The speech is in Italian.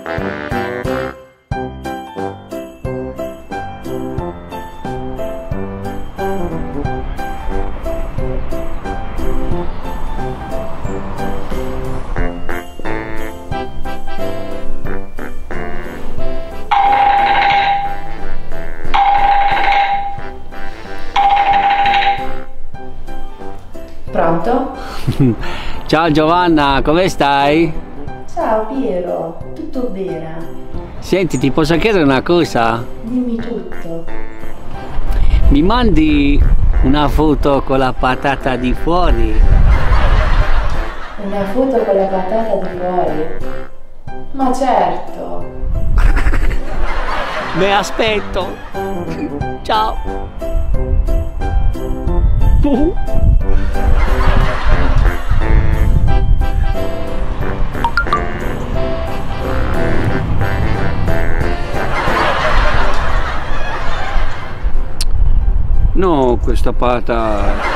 Pronto? Ciao Giovanna, come stai? Ciao Piero, tutto bene? Senti, ti posso chiedere una cosa? Dimmi tutto. Mi mandi una foto con la patata di fuori? Una foto con la patata di fuori? Ma certo! Mi aspetto. Ciao. No, questa patata